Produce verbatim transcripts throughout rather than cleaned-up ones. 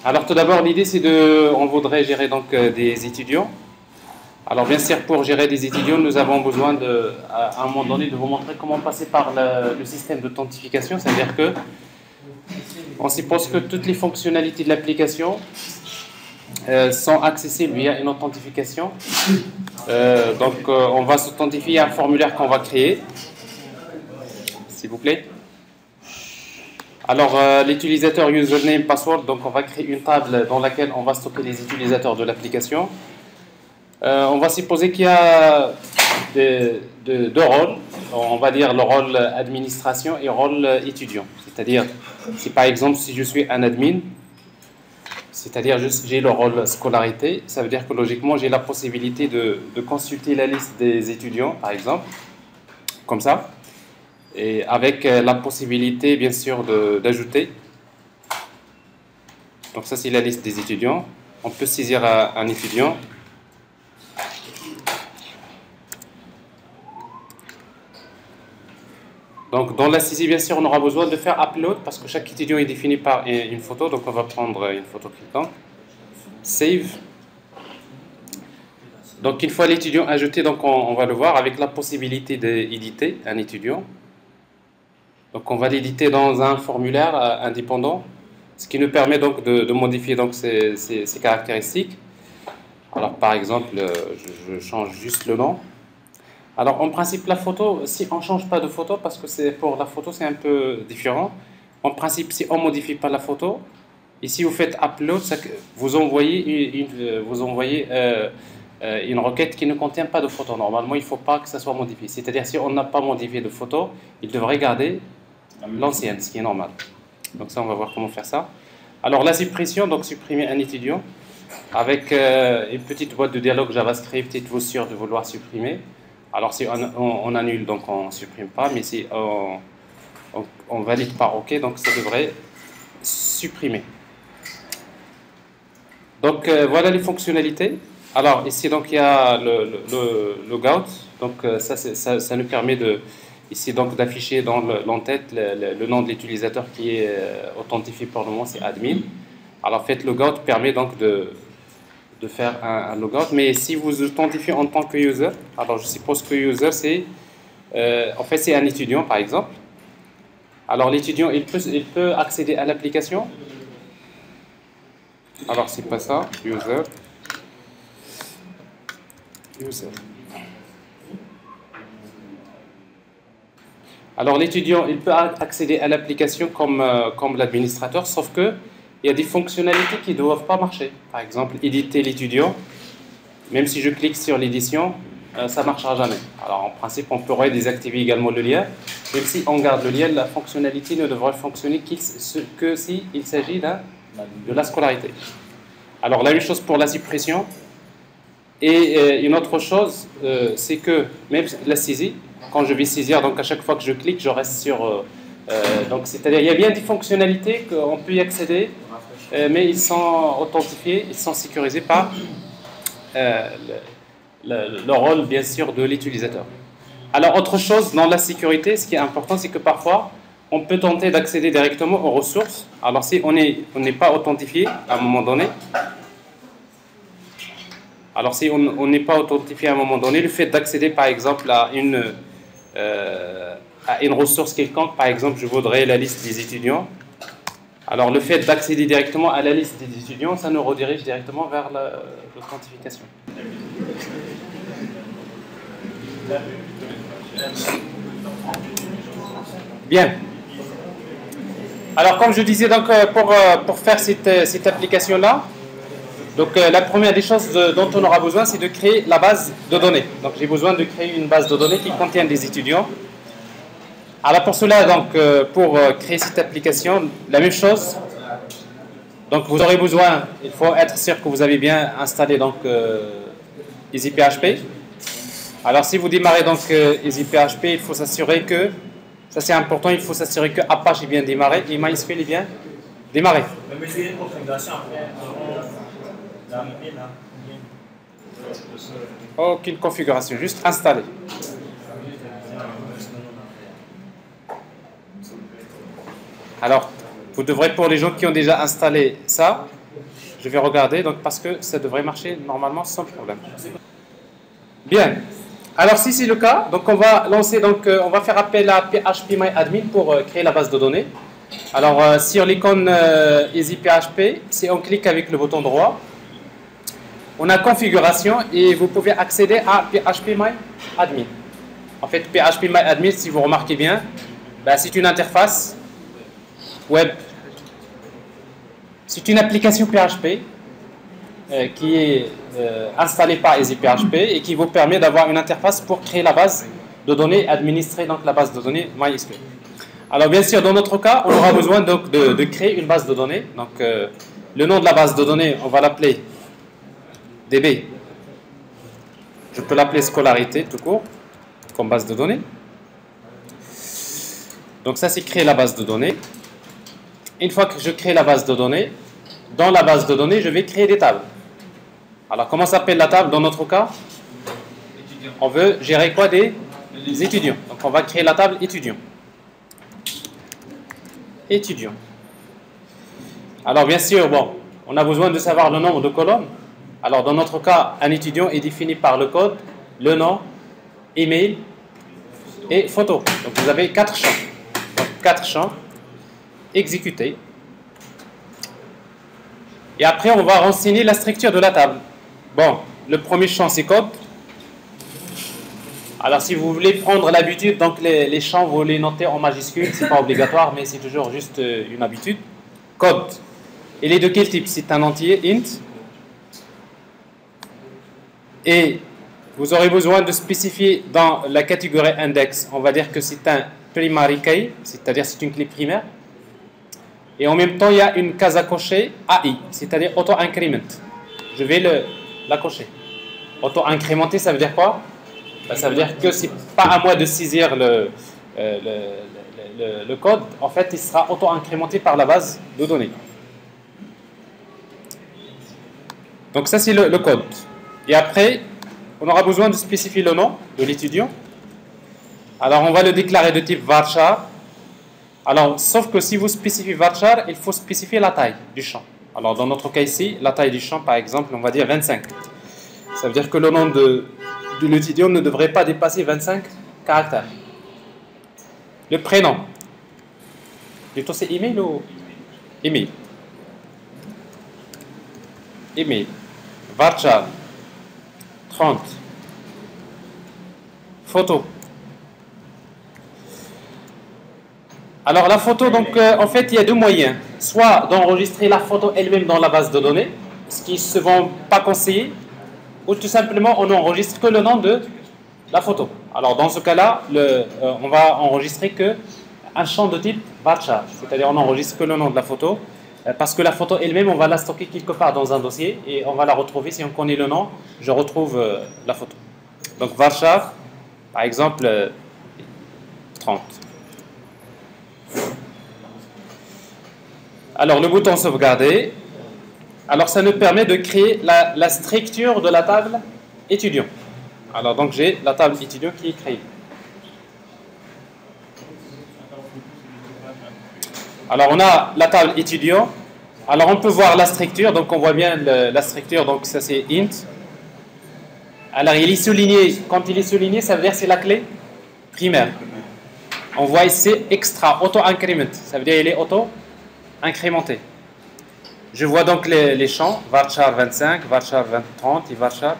Alors tout d'abord, l'idée c'est de, on voudrait gérer donc euh, des étudiants. Alors bien sûr, pour gérer des étudiants, nous avons besoin de, à un moment donné, de vous montrer comment passer par le, le système d'authentification, c'est-à-dire que on suppose que toutes les fonctionnalités de l'application euh, sont accessibles via une authentification. Euh, donc euh, on va s'authentifier à un formulaire qu'on va créer, s'il vous plaît. Alors, euh, l'utilisateur username password, donc on va créer une table dans laquelle on va stocker les utilisateurs de l'application. Euh, on va supposer qu'il y a deux de, de rôles. On va dire le rôle administration et le rôle étudiant. C'est-à-dire, si par exemple, si je suis un admin, c'est-à-dire j'ai le rôle scolarité, ça veut dire que logiquement, j'ai la possibilité de, de consulter la liste des étudiants, par exemple, comme ça. Et avec la possibilité, bien sûr, d'ajouter. Donc ça, c'est la liste des étudiants. On peut saisir un étudiant. Donc dans la saisie, bien sûr, on aura besoin de faire upload parce que chaque étudiant est défini par une photo. Donc on va prendre une photo cliquante. Save. Donc une fois l'étudiant ajouté, donc on, on va le voir avec la possibilité d'éditer un étudiant. Donc on va l'éditer dans un formulaire euh, indépendant, ce qui nous permet donc de, de modifier donc ces, ces, ces caractéristiques. Alors par exemple, euh, je, je change juste le nom. Alors en principe la photo, si on ne change pas de photo, parce que c'est pour la photo c'est un peu différent. En principe, si on ne modifie pas la photo, ici vous faites upload, ça, vous envoyez une, une, vous envoyez, euh, une requête qui ne contient pas de photo. Normalement, il ne faut pas que ça soit modifié. C'est-à-dire si on n'a pas modifié de photo, il devrait garder l'ancienne, ce qui est normal. Donc ça, on va voir comment faire ça. Alors la suppression, donc supprimer un étudiant avec euh, une petite boîte de dialogue JavaScript, êtes-vous sûr de vouloir supprimer? Alors si on, on, on annule, donc on ne supprime pas, mais si on, on, on valide par OK, donc ça devrait supprimer. Donc euh, voilà les fonctionnalités. Alors ici, donc il y a le, le, le logout, donc euh, ça, ça, ça nous permet de ici donc d'afficher dans l'entête le, le, le nom de l'utilisateur qui est euh, authentifié pour le moment, c'est admin. Alors en fait, logout permet donc de, de faire un, un logout, mais si vous authentifiez en tant que user, alors je suppose que user c'est euh, en fait c'est un étudiant par exemple. Alors l'étudiant il peut, il peut accéder à l'application. Alors c'est pas ça, user, user. Alors l'étudiant, il peut accéder à l'application comme, euh, comme l'administrateur, sauf que il y a des fonctionnalités qui ne doivent pas marcher. Par exemple, éditer l'étudiant, même si je clique sur l'édition, euh, ça ne marchera jamais. Alors en principe, on pourrait désactiver également le lien. Même si on garde le lien, la fonctionnalité ne devrait fonctionner que s'il s'agit de la scolarité. Alors la même chose pour la suppression. Et euh, une autre chose, euh, c'est que même la saisie, quand je vais saisir, donc à chaque fois que je clique, je reste sur... Euh, euh, donc c'est-à-dire, il y a bien des fonctionnalités qu'on peut y accéder, euh, mais ils sont authentifiés, ils sont sécurisés par euh, le, le, le rôle, bien sûr, de l'utilisateur. Alors, autre chose, dans la sécurité, ce qui est important, c'est que parfois, on peut tenter d'accéder directement aux ressources. Alors, si on n'est on n'est pas authentifié à un moment donné, alors si on n'est pas authentifié à un moment donné, le fait d'accéder, par exemple, à une... Euh, à une ressource quelconque, par exemple, je voudrais la liste des étudiants. Alors, le fait d'accéder directement à la liste des étudiants, ça nous redirige directement vers l'authentification. Bien. Alors, comme je disais, donc, pour, pour faire cette, cette application-là, donc euh, la première des choses de, dont on aura besoin, c'est de créer la base de données. Donc, j'ai besoin de créer une base de données qui contient des étudiants. Alors pour cela, donc, euh, pour euh, créer cette application, la même chose. Donc vous aurez besoin, il faut être sûr que vous avez bien installé donc euh, EasyPHP. Alors si vous démarrez donc euh, EasyPHP, il faut s'assurer que, ça c'est important, il faut s'assurer que Apache est bien démarré et MySQL est bien démarré. Mais c'est une configuration après. Aucune configuration, juste installer. Alors, vous devrez, pour les gens qui ont déjà installé ça, je vais regarder donc, parce que ça devrait marcher normalement sans problème. Bien. Alors si c'est le cas, donc on va lancer, donc euh, on va faire appel à phpMyAdmin pour euh, créer la base de données. Alors euh, sur l'icône euh, EasyPHP, si on clique avec le bouton droit, on a configuration et vous pouvez accéder à phpMyAdmin. En fait, phpMyAdmin, si vous remarquez bien, ben, c'est une interface web. C'est une application P H P euh, qui est euh, installée par EasyPHP et qui vous permet d'avoir une interface pour créer la base de données, administrer donc la base de données MySQL. Alors bien sûr, dans notre cas, on aura besoin donc de, de créer une base de données. Donc euh, le nom de la base de données, on va l'appeler D B. Je peux l'appeler scolarité tout court, comme base de données. Donc ça, c'est créer la base de données. Une fois que je crée la base de données, dans la base de données, je vais créer des tables. Alors, comment s'appelle la table dans notre cas? On veut gérer quoi? Des étudiants. Donc, on va créer la table étudiant. Étudiant. Alors, bien sûr, bon, on a besoin de savoir le nombre de colonnes. Alors, dans notre cas, un étudiant est défini par le code, le nom, email et photo. Donc, vous avez quatre champs. Donc, quatre champs. Exécuter. Et après, on va renseigner la structure de la table. Bon, le premier champ, c'est code. Alors, si vous voulez prendre l'habitude, donc les, les champs, vous les notez en majuscule. C'est pas obligatoire, mais c'est toujours juste une habitude. Code. Il est de quel type? C'est un entier, int. Et vous aurez besoin de spécifier dans la catégorie index. On va dire que c'est un primary key, c'est-à-dire c'est une clé primaire. Et en même temps, il y a une case à cocher A I, c'est-à-dire auto-increment. Je vais le, la cocher. Auto-incrémenter, ça veut dire quoi? Ben, ça veut dire que c'est pas à moi de saisir le, euh, le, le, le, le code. En fait, il sera auto-incrémenté par la base de données. Donc ça, c'est le, le code. Et après, on aura besoin de spécifier le nom de l'étudiant. Alors, on va le déclarer de type varchar. Alors, sauf que si vous spécifiez varchar, il faut spécifier la taille du champ. Alors, dans notre cas ici, la taille du champ, par exemple, on va dire vingt-cinq. Ça veut dire que le nom de, de l'étudiant ne devrait pas dépasser vingt-cinq caractères. Le prénom. Plutôt, c'est email ou email? Email. Varchar. trente. Photo. Alors la photo, donc euh, en fait il y a deux moyens, soit d'enregistrer la photo elle-même dans la base de données, ce qui ne se vend pas conseillé, ou tout simplement on n'enregistre que le nom de la photo. Alors dans ce cas-là, euh, on va enregistrer que un champ de type varchar, c'est-à-dire on n'enregistre que le nom de la photo, euh, parce que la photo elle-même on va la stocker quelque part dans un dossier et on va la retrouver, si on connaît le nom, je retrouve euh, la photo. Donc varchar, par exemple, euh, trente. Alors le bouton sauvegarder, alors ça nous permet de créer la, la structure de la table étudiant. Alors donc j'ai la table étudiant qui est créée. Alors on a la table étudiant, alors on peut voir la structure, donc on voit bien le, la structure, donc ça c'est int. Alors il est souligné, quand il est souligné ça veut dire que c'est la clé primaire. On voit ici extra, auto-increment, ça veut dire qu'il est auto-incrémenté. Je vois donc les, les champs, varchar vingt-cinq, varchar vingt, trente et varchar.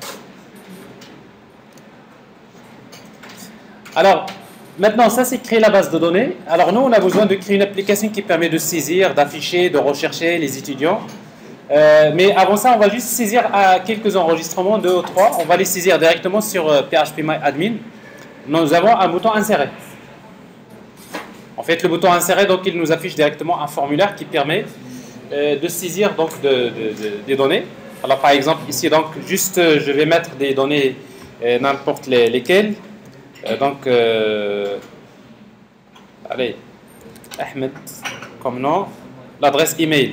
Alors, maintenant, ça c'est créer la base de données. Alors nous, on a besoin de créer une application qui permet de saisir, d'afficher, de rechercher les étudiants. Euh, mais avant ça, on va juste saisir à quelques enregistrements, deux ou trois. On va les saisir directement sur euh, phpMyAdmin. Nous avons un bouton insérer. En fait, le bouton insérer, donc, il nous affiche directement un formulaire qui permet euh, de saisir donc, de, de, de, des données. Alors, par exemple, ici, donc, juste, euh, je vais mettre des données euh, n'importe les, lesquelles. Euh, donc, euh, allez, Ahmed, comme nom, l'adresse email.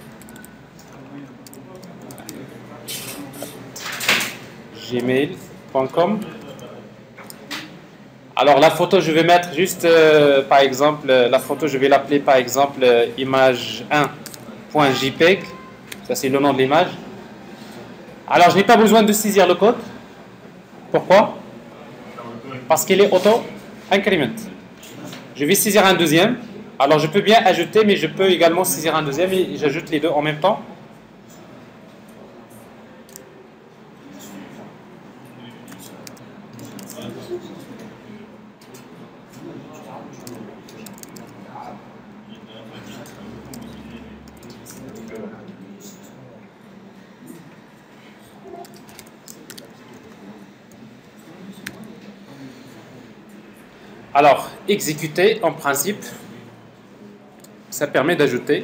gmail point com. Alors la photo, je vais mettre juste, euh, par exemple, la photo, je vais l'appeler par exemple euh, image un point jpeg. Ça, c'est le nom de l'image. Alors, je n'ai pas besoin de saisir le code. Pourquoi? Parce qu'il est auto-increment. Je vais saisir un deuxième. Alors, je peux bien ajouter, mais je peux également saisir un deuxième et j'ajoute les deux en même temps. Alors, exécuter, en principe, ça permet d'ajouter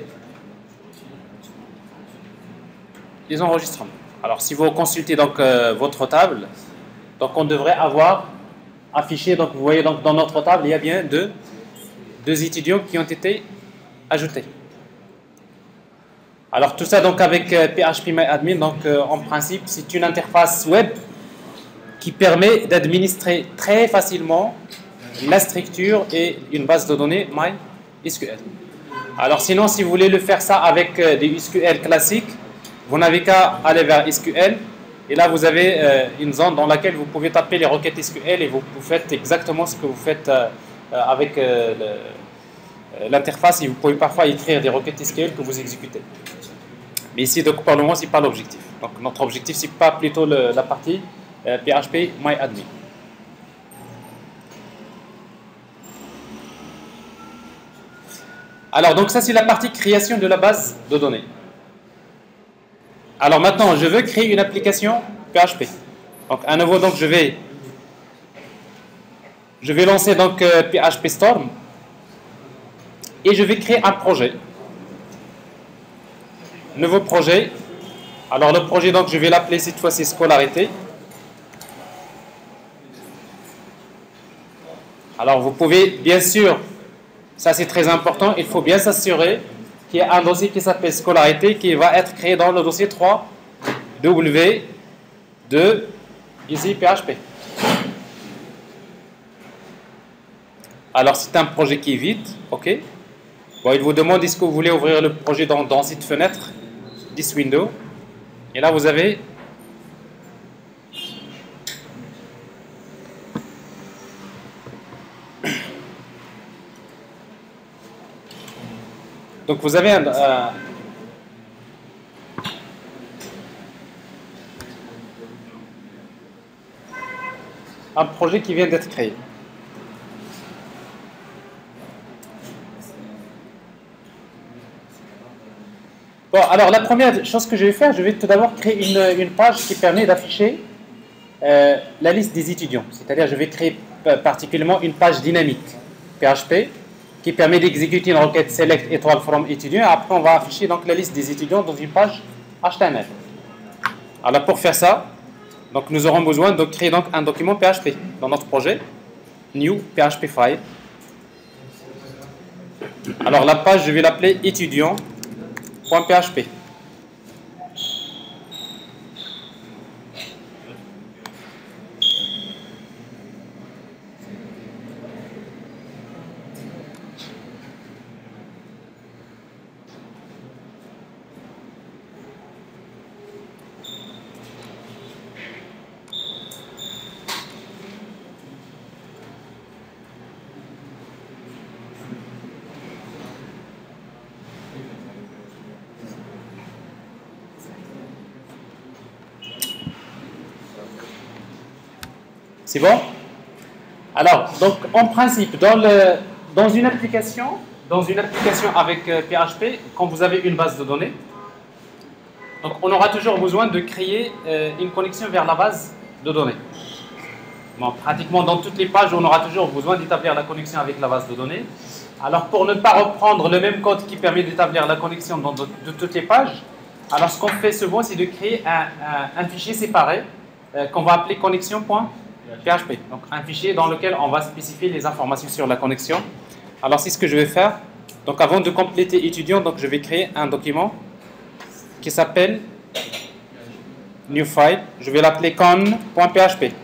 les enregistrements. Alors, si vous consultez donc euh, votre table, donc on devrait avoir affiché, donc vous voyez donc dans notre table, il y a bien deux, deux étudiants qui ont été ajoutés. Alors, tout ça donc avec euh, PHPMyAdmin, donc euh, en principe, c'est une interface web qui permet d'administrer très facilement la structure et une base de données MySQL. Alors sinon, si vous voulez le faire ça avec euh, des S Q L classiques, vous n'avez qu'à aller vers S Q L et là vous avez euh, une zone dans laquelle vous pouvez taper les requêtes S Q L et vous, vous faites exactement ce que vous faites euh, avec euh, l'interface et vous pouvez parfois écrire des requêtes S Q L que vous exécutez. Mais ici, donc, pour le moment, ce n'est pas l'objectif. Donc notre objectif, ce n'est pas plutôt le, la partie euh, PHPMyAdmin. Alors, donc ça, c'est la partie création de la base de données. Alors maintenant, je veux créer une application P H P. Donc, à nouveau, donc, je vais, je vais lancer donc euh, P H P Storm et je vais créer un projet. Nouveau projet. Alors, le projet, donc, je vais l'appeler cette fois-ci Scolarité. Alors, vous pouvez, bien sûr, ça c'est très important, il faut bien s'assurer qu'il y a un dossier qui s'appelle Scolarité qui va être créé dans le dossier trois W de ici P H P. Alors c'est un projet qui est vide, ok. Bon, il vous demande est-ce que vous voulez ouvrir le projet dans, dans cette fenêtre, this window, et là vous avez donc vous avez un, euh, un projet qui vient d'être créé. Bon, alors la première chose que je vais faire, je vais tout d'abord créer une, une page qui permet d'afficher euh, la liste des étudiants. C'est-à-dire je vais créer particulièrement une page dynamique P H P qui permet d'exécuter une requête select étoile from étudiant. Après, on va afficher donc la liste des étudiants dans une page H T M L. Alors, pour faire ça, donc nous aurons besoin de créer donc un document P H P dans notre projet, new P H P file. Alors, la page, je vais l'appeler étudiant.php. C'est bon? Alors, donc en principe, dans, le, dans une application, dans une application avec euh, P H P, quand vous avez une base de données, donc on aura toujours besoin de créer euh, une connexion vers la base de données. Bon, pratiquement dans toutes les pages, on aura toujours besoin d'établir la connexion avec la base de données. Alors, pour ne pas reprendre le même code qui permet d'établir la connexion dans de, de toutes les pages, alors ce qu'on fait souvent, c'est de créer un, un, un fichier séparé euh, qu'on va appeler connexion.php. P H P, donc un fichier dans lequel on va spécifier les informations sur la connexion. Alors c'est ce que je vais faire. Donc avant de compléter étudiant, donc je vais créer un document qui s'appelle new file. Je vais l'appeler con.php.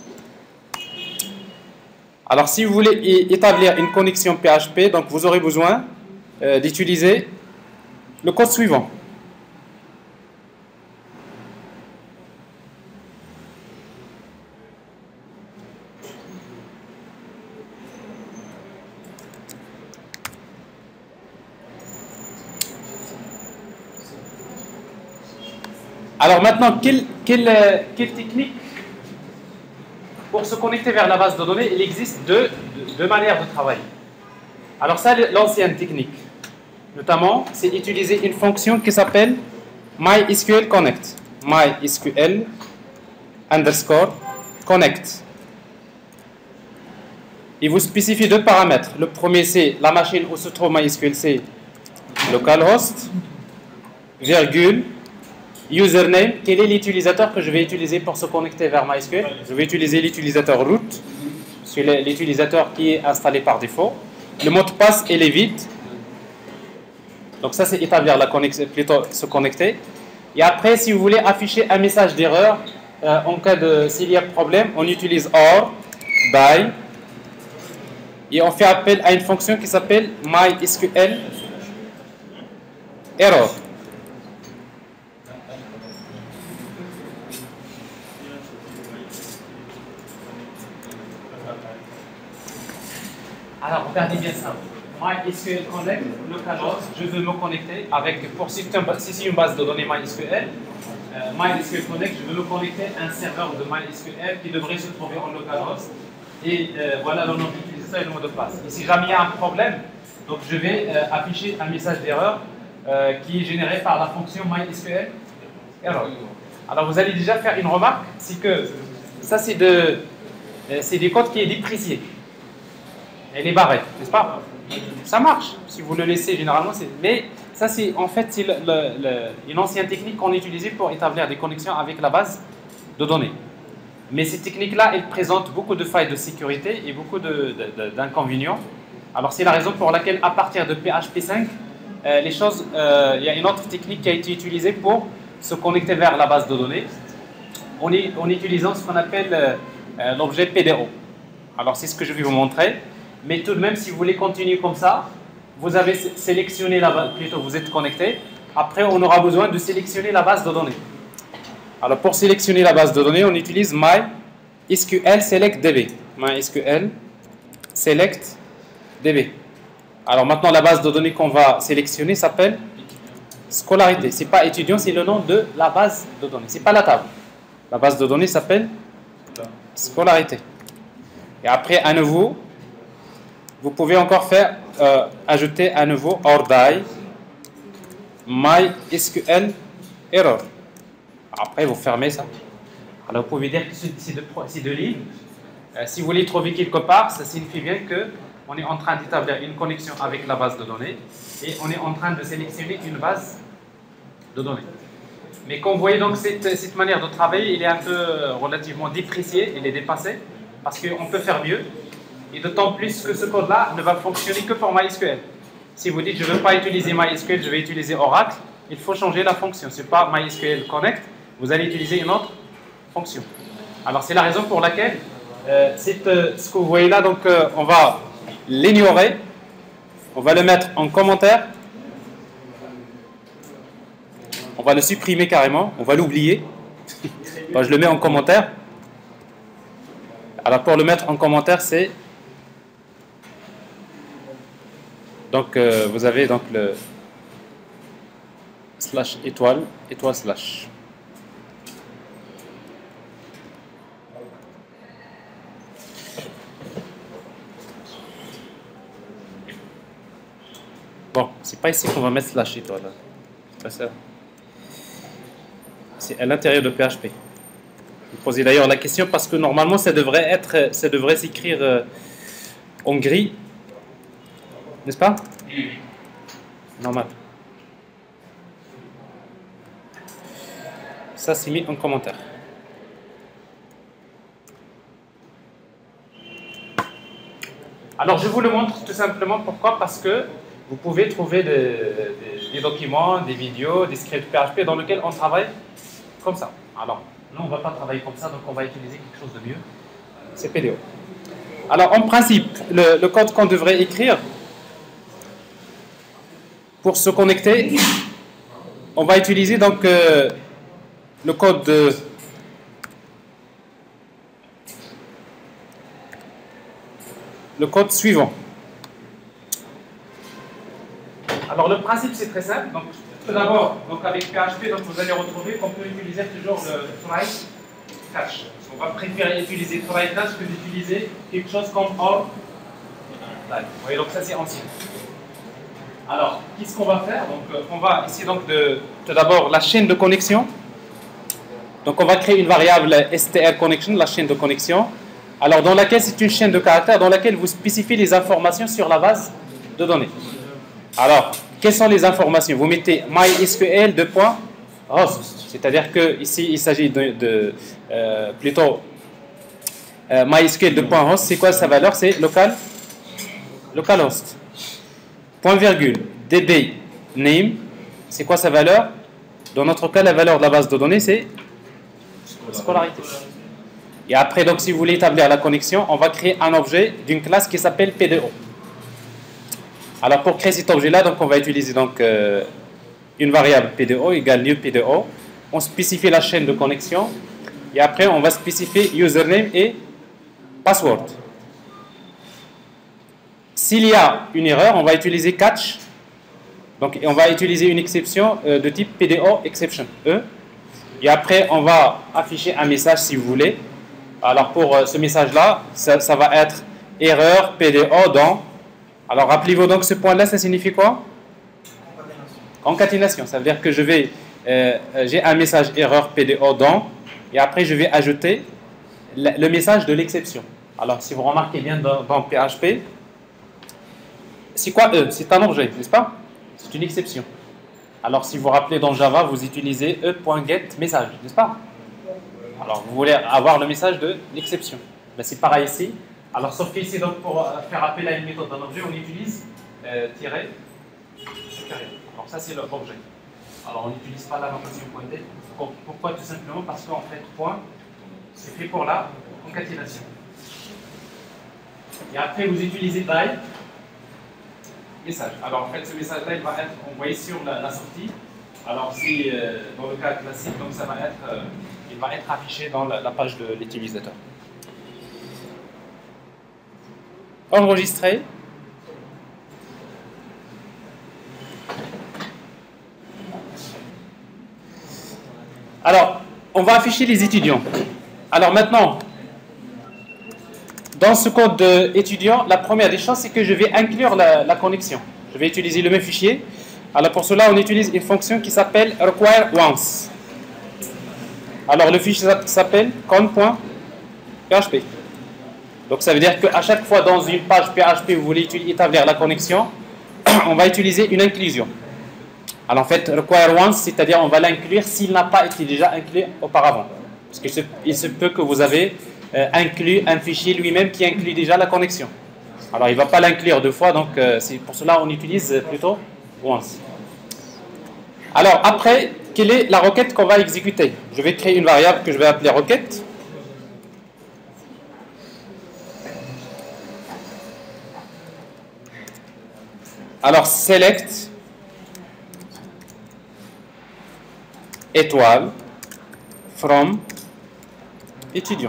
Alors si vous voulez établir une connexion P H P, donc vous aurez besoin euh, d'utiliser le code suivant. Alors maintenant, quelle, quelle, euh, quelle technique pour se connecter vers la base de données? Il existe deux, deux, deux manières de travailler. Alors ça, l'ancienne technique, notamment, c'est utiliser une fonction qui s'appelle MySQLConnect. MySQL underscore connect. Il vous spécifie deux paramètres. Le premier, c'est la machine où se trouve MySQL, c'est localhost, virgule, username. Quel est l'utilisateur que je vais utiliser pour se connecter vers MySQL? Je vais utiliser l'utilisateur root, c'est l'utilisateur qui est installé par défaut. Le mot de passe, il est vide. Donc ça, c'est établir la connexion, plutôt se connecter. Et après, si vous voulez afficher un message d'erreur, euh, en cas de, s'il y a problème, on utilise or, die, et on fait appel à une fonction qui s'appelle MySQL error. Alors, regardez bien ça. MySQL Connect, localhost, je veux me connecter avec, pour si c'est une base de données MySQL, euh, MySQL Connect, je veux me connecter à un serveur de MySQL qui devrait se trouver en localhost. Et euh, voilà le nom d'utilisateur et le mot de passe. Et si jamais il y a un problème, donc je vais euh, afficher un message d'erreur euh, qui est généré par la fonction MySQL error. Alors vous allez déjà faire une remarque, c'est que ça c'est de, euh, c'est des codes qui est déprécié. Elle est barrée, n'est-ce pas? Ça marche, si vous le laissez généralement. Mais ça, c'est en fait c'est le, le, le, une ancienne technique qu'on utilisait pour établir des connexions avec la base de données. Mais cette technique-là, elle présente beaucoup de failles de sécurité et beaucoup d'inconvénients. Alors c'est la raison pour laquelle, à partir de P H P cinq, euh, les choses, euh, il y a une autre technique qui a été utilisée pour se connecter vers la base de données en, en utilisant ce qu'on appelle euh, l'objet P D O. Alors c'est ce que je vais vous montrer. Mais tout de même, si vous voulez continuer comme ça, vous avez sélectionné la base, plutôt vous êtes connecté. Après, on aura besoin de sélectionner la base de données. Alors, pour sélectionner la base de données, on utilise MySQL Select D B. MySQL Select D B. Alors maintenant, la base de données qu'on va sélectionner s'appelle scolarité. Ce n'est pas étudiant, c'est le nom de la base de données. Ce n'est pas la table. La base de données s'appelle scolarité. Et après, à nouveau, vous pouvez encore faire euh, ajouter à nouveau or die MySQL error. Après, vous fermez ça. Alors, vous pouvez dire que c'est deux, deux lignes. Euh, si vous les trouvez quelque part, ça signifie bien qu'on est en train d'établir une connexion avec la base de données et on est en train de sélectionner une base de données. Mais comme vous voyez, donc, cette, cette manière de travailler, il est un peu euh, relativement déprécié, il est dépassé, parce qu'on peut faire mieux. Et d'autant plus que ce code-là ne va fonctionner que pour MySQL. Si vous dites, je ne veux pas utiliser MySQL, je vais utiliser Oracle, il faut changer la fonction. Ce n'est pas MySQL Connect, vous allez utiliser une autre fonction. Alors, c'est la raison pour laquelle, euh, c'est, euh, ce que vous voyez là, donc, euh, on va l'ignorer, on va le mettre en commentaire, on va le supprimer carrément, on va l'oublier. Bon, je le mets en commentaire. Alors, pour le mettre en commentaire, c'est... Donc, euh, vous avez donc le slash étoile, étoile slash. Bon, c'est pas ici qu'on va mettre slash étoile. C'est pas ça. C'est à l'intérieur de P H P. Vous posez d'ailleurs la question parce que normalement, ça devrait être, ça devrait s'écrire euh, en gris. N'est-ce pas? Normal. Ça, c'est mis en commentaire. Alors, je vous le montre tout simplement. Pourquoi? Parce que vous pouvez trouver des, des, des documents, des vidéos, des scripts P H P dans lesquels on travaille comme ça. Alors, nous, on ne va pas travailler comme ça, donc on va utiliser quelque chose de mieux. C'est P D O. Alors, en principe, le, le code qu'on devrait écrire pour se connecter, on va utiliser donc euh, le code de le code suivant. Alors le principe c'est très simple. Donc Tout d'abord, donc avec P H P, donc vous allez retrouver qu'on peut utiliser toujours le try catch. On va préférer utiliser try catch que d'utiliser quelque chose comme or. Vous voyez, donc ça c'est ancien. Alors, qu'est-ce qu'on va faire? Donc, on va essayer donc de tout d'abord la chaîne de connexion. Donc, on va créer une variable str connection, la chaîne de connexion. Alors, dans laquelle c'est une chaîne de caractères dans laquelle vous spécifiez les informations sur la base de données. Alors, quelles sont les informations? Vous mettez MySQL de point host, c'est-à-dire que ici il s'agit de, de euh, plutôt euh, MySQL de point host. C'est quoi sa valeur? C'est local, localhost. Point virgule db name. C'est quoi sa valeur? Dans notre cas, la valeur de la base de données c'est scolarité. Et après, donc, si vous voulez établir la connexion, on va créer un objet d'une classe qui s'appelle P D O. Alors, pour créer cet objet-là, donc, on va utiliser donc, euh, une variable P D O égale new P D O. On spécifie la chaîne de connexion. Et après, on va spécifier username et password. S'il y a une erreur, on va utiliser catch. Donc, on va utiliser une exception euh, de type P D O exception. E. Et après, on va afficher un message si vous voulez. Alors, pour euh, ce message-là, ça, ça va être erreur P D O dans. Alors, rappelez-vous donc ce point-là, ça signifie quoi? Concaténation. Concaténation. Ça veut dire que je vais, euh, j'ai un message erreur P D O dans, et après je vais ajouter le, le message de l'exception. Alors, si vous remarquez bien dans, dans P H P, c'est quoi E? C'est un objet, n'est-ce pas? C'est une exception. Alors, si vous vous rappelez dans Java, vous utilisez e.getMessage, n'est-ce pas? Alors, vous voulez avoir le message de l'exception. Ben, c'est pareil ici. Alors, sauf qu'ici, donc, pour faire appel à une méthode d'un objet, on utilise euh, tiret supérieur. Alors, ça, c'est l'objet. Alors, on n'utilise pas la notation pointée. Pourquoi? Tout simplement parce qu'en fait, point, c'est fait pour la concaténation. Et après, vous utilisez by message. Alors, en fait, ce message-là, il va être envoyé sur la, la sortie. Alors, si euh, dans le cas classique, donc, ça va être, euh, il va être affiché dans la, la page de l'utilisateur. Enregistrer. Alors, on va afficher les étudiants. Alors maintenant, dans ce code étudiant, la première des choses, c'est que je vais inclure la, la connexion. Je vais utiliser le même fichier. Alors pour cela, on utilise une fonction qui s'appelle require once. Alors le fichier s'appelle con.php. Donc ça veut dire qu'à chaque fois dans une page P H P, vous voulez établir la connexion, on va utiliser une inclusion. Alors en fait, require once, c'est-à-dire on va l'inclure s'il n'a pas été déjà inclus auparavant. Parce qu'il se, il se peut que vous avez euh, inclus un fichier lui-même qui inclut déjà la connexion. Alors il ne va pas l'inclure deux fois, donc euh, c'est pour cela on utilise plutôt once. Alors après, quelle est la requête qu'on va exécuter? Je vais créer une variable que je vais appeler requête. Alors select étoile from étudiant.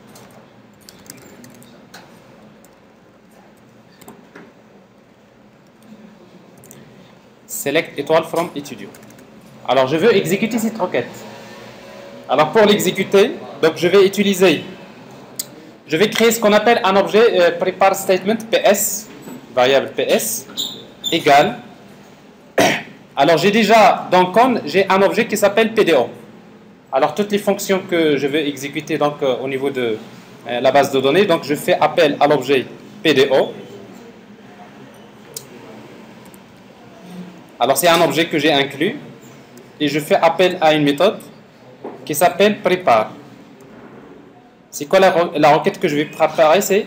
Select étoile from étudiant. Alors je veux exécuter cette requête. Alors pour l'exécuter, donc je vais utiliser, je vais créer ce qu'on appelle un objet euh, prepare statement P S, variable P S égale. Alors j'ai déjà dans con, j'ai un objet qui s'appelle P D O. Alors toutes les fonctions que je vais exécuter donc euh, au niveau de euh, la base de données, donc je fais appel à l'objet P D O. Alors c'est un objet que j'ai inclus et je fais appel à une méthode qui s'appelle prepare. C'est quoi la, re la requête que je vais préparer? C'est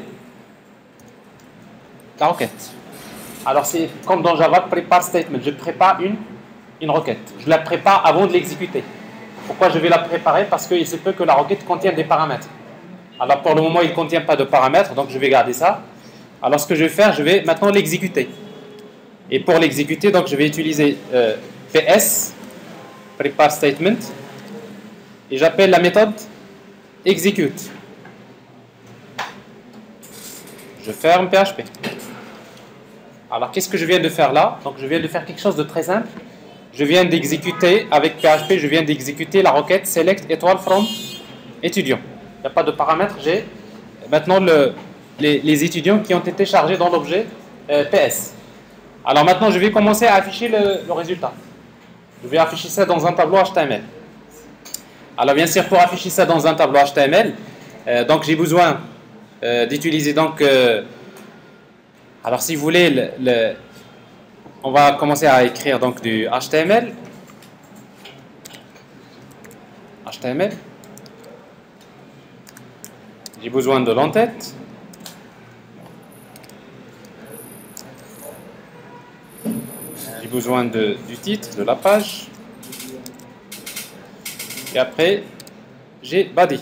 la requête. Alors c'est comme dans Java, prepare statement. Je prépare une, une requête. Je la prépare avant de l'exécuter. Pourquoi je vais la préparer? Parce qu'il se peut que la requête contienne des paramètres. Alors pour le moment, il ne contient pas de paramètres, donc je vais garder ça. Alors ce que je vais faire, je vais maintenant l'exécuter. Et pour l'exécuter, donc je vais utiliser euh, P S, prepare statement, et j'appelle la méthode execute. Je ferme P H P. Alors qu'est-ce que je viens de faire là? Donc je viens de faire quelque chose de très simple. je viens d'exécuter, avec P H P, je viens d'exécuter la requête select étoile from étudiant. Il n'y a pas de paramètre, j'ai maintenant le, les, les étudiants qui ont été chargés dans l'objet euh, P S. Alors maintenant, je vais commencer à afficher le, le résultat. Je vais afficher ça dans un tableau H T M L. Alors bien sûr, pour afficher ça dans un tableau H T M L, euh, donc j'ai besoin euh, d'utiliser donc... Euh, alors si vous voulez, le, le, on va commencer à écrire donc du H T M L. H T M L. J'ai besoin de l'entête. J'ai besoin de, du titre, de la page. Et après, j'ai body.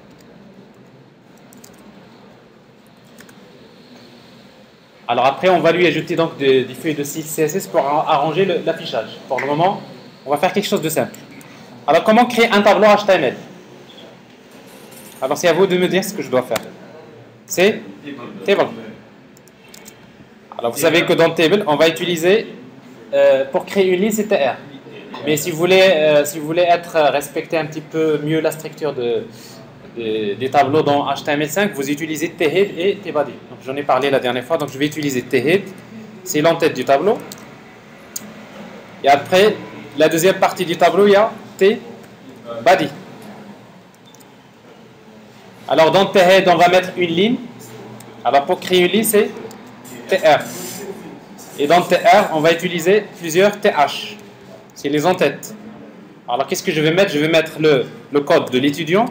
Alors après, on va lui ajouter donc des, des feuilles de style C S S pour arranger l'affichage. Pour le moment, on va faire quelque chose de simple. Alors, comment créer un tableau H T M L? Alors, c'est à vous de me dire ce que je dois faire. C'est table. Alors, vous savez que dans table, on va utiliser, euh, pour créer une ligne, c'est T R. Mais si vous voulez, euh, si vous voulez être respecter un petit peu mieux la structure de, de, des tableaux dans H T M L cinq, vous utilisez Thead et Tbody. Donc, j'en ai parlé la dernière fois, donc je vais utiliser Thead, c'est l'entête du tableau. Et après, la deuxième partie du tableau, il y a Tbody. Alors dans Thead, on va mettre une ligne. Alors pour créer une ligne, c'est T R. Et dans T R, on va utiliser plusieurs T H. C'est les entêtes. Alors qu'est-ce que je vais mettre? Je vais mettre le, le code de l'étudiant.